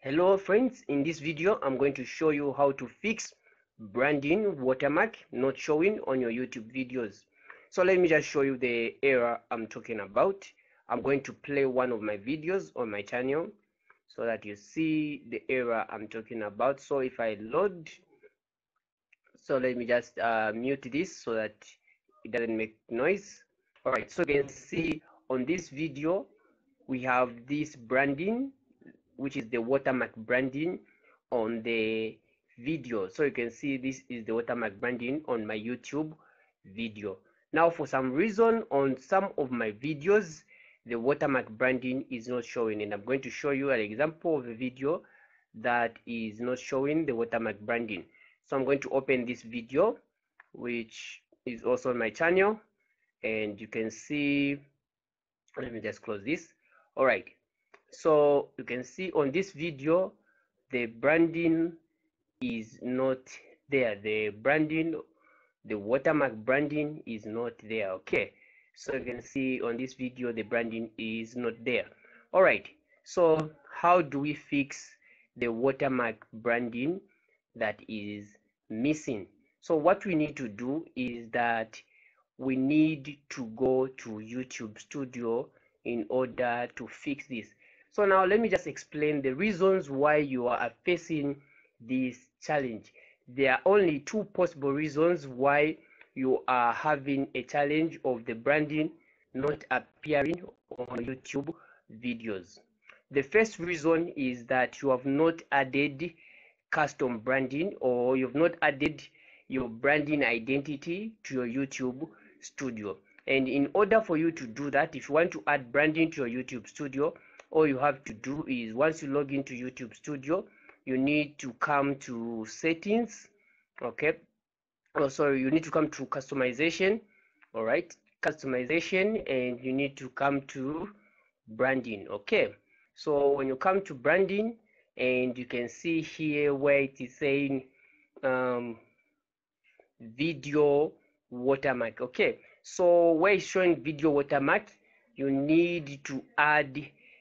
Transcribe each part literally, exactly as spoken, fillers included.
Hello friends, in this video I'm going to show you how to fix branding watermark not showing on your YouTube videos. So let me just show you the error I'm talking about. I'm going to play one of my videos on my channel so that you see the error I'm talking about. So if I load, so let me just uh, mute this so that it doesn't make noise. Alright, so you can see on this video we have this branding, which is the watermark branding on the video. So you can see this is the watermark branding on my YouTube video. Now for some reason on some of my videos the watermark branding is not showing, and I'm going to show you an example of a video that is not showing the watermark branding. So I'm going to open this video, which is also on my channel, and you can see, let me just close this. All right, so you can see on this video the branding is not there. The branding, the watermark branding is not there. Okay, so you can see on this video the branding is not there. All right, so how do we fix the watermark branding that is missing? So what we need to do is that we need to go to YouTube Studio in order to fix this. So now let me just explain the reasons why you are facing this challenge. There are only two possible reasons why you are having a challenge of the branding not appearing on YouTube videos. The first reason is that you have not added custom branding, or you've not added your branding identity to your YouTube Studio. And in order for you to do that, if you want to add branding to your YouTube Studio, all you have to do is, once you log into YouTube Studio, you need to come to settings. Okay, oh sorry, you need to come to customization. All right, customization, and you need to come to branding. Okay, so when you come to branding, and you can see here where it is saying um, video watermark. Okay, so where it's showing video watermark, you need to add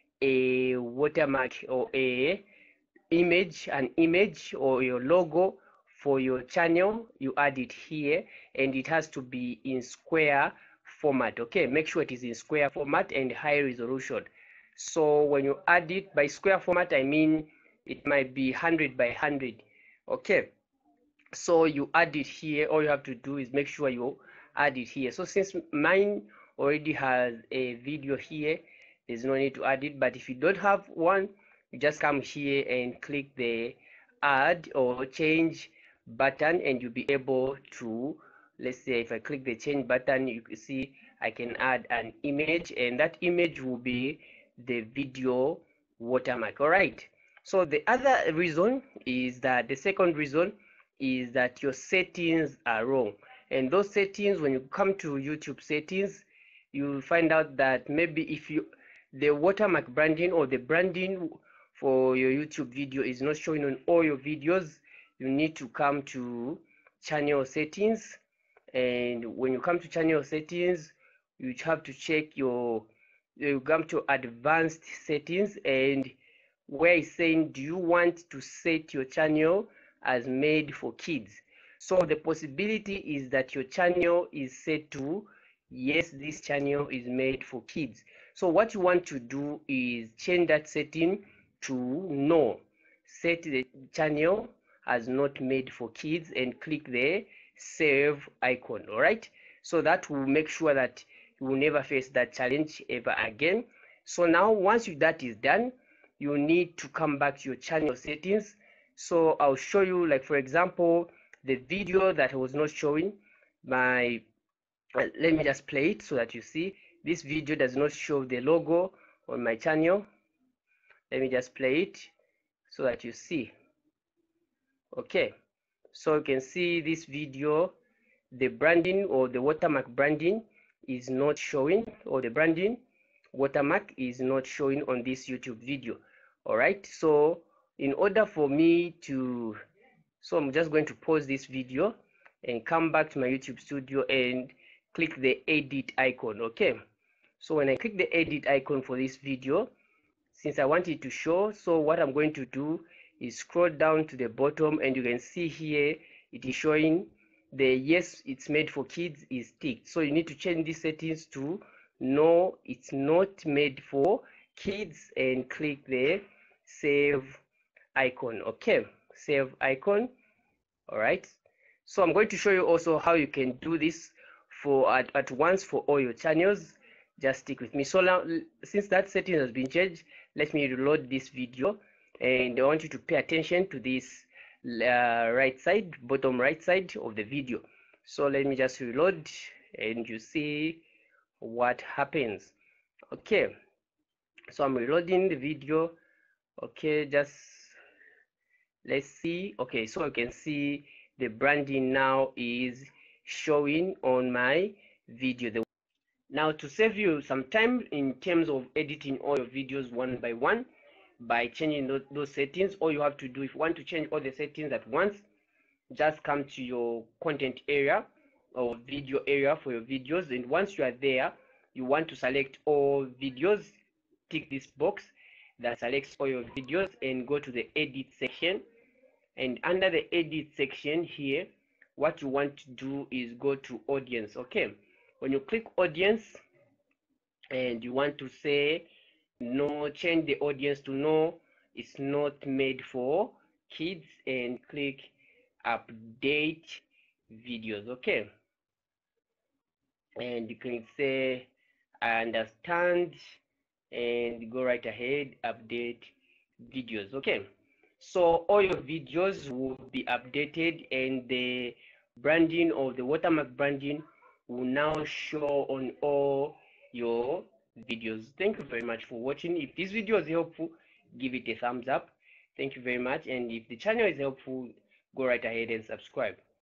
a watermark or a image, an image or your logo for your channel. You add it here, and it has to be in square format. Okay, make sure it is in square format and high resolution. So when you add it by square format, I mean it might be one hundred by one hundred. Okay, so you add it here. All you have to do is make sure you add it here. So since mine already has a video here, there's no need to add it. But if you don't have one, you just come here and click the add or change button, and you'll be able to, let's say if I click the change button, you can see I can add an image, and that image will be the video watermark. All right, so the other reason is that, the second reason is that your settings are wrong. And those settings, when you come to YouTube settings, you'll find out that maybe if you, the watermark branding or the branding for your YouTube video is not showing on all your videos, you need to come to channel settings. And when you come to channel settings, you have to check your, you come to advanced settings, and where it's saying, do you want to set your channel as made for kids? So the possibility is that your channel is set to, yes, this channel is made for kids. So what you want to do is change that setting to no, set the channel as not made for kids, and click the save icon. All right, so that will make sure that you will never face that challenge ever again. So now once you, that is done, you need to come back to your channel settings. So I'll show you, like for example, the video that was not showing my, uh, let me just play it so that you see. This video does not show the logo on my channel. Let me just play it so that you see. Okay, so you can see this video, the branding or the watermark branding is not showing, or the branding watermark is not showing on this YouTube video. All right, so in order for me to, so I'm just going to pause this video and come back to my YouTube Studio and click the edit icon. Okay, so when I click the edit icon for this video, since I want it to show. So what I'm going to do is scroll down to the bottom, and you can see here it is showing the yes it's made for kids is ticked. So you need to change these settings to no, it's not made for kids, and click the save icon. Okay, save icon. All right, so I'm going to show you also how you can do this for at, at once for all your channels. Just stick with me. So now, since that setting has been changed, let me reload this video, and I want you to pay attention to this uh, right side, bottom right side of the video. So let me just reload, and you see what happens. Okay, so I'm reloading the video. Okay, just let's see. Okay, so you can see the branding now is showing on my video. The now, to save you some time in terms of editing all your videos one by one by changing those, those settings, all you have to do, if you want to change all the settings at once, just come to your content area or video area for your videos, and once you are there, you want to select all videos, tick this box that selects all your videos, and go to the edit section. And under the edit section here, what you want to do is go to audience. Okay, when you click audience and you want to say no, change the audience to no, it's not made for kids, and click update videos. Okay, and you can say I understand, and go right ahead, update videos. Okay, so all your videos will be updated, and the branding of the watermark branding will now show on all your videos. Thank you very much for watching. If this video is helpful, give it a thumbs up. Thank you very much, and if the channel is helpful, go right ahead and subscribe.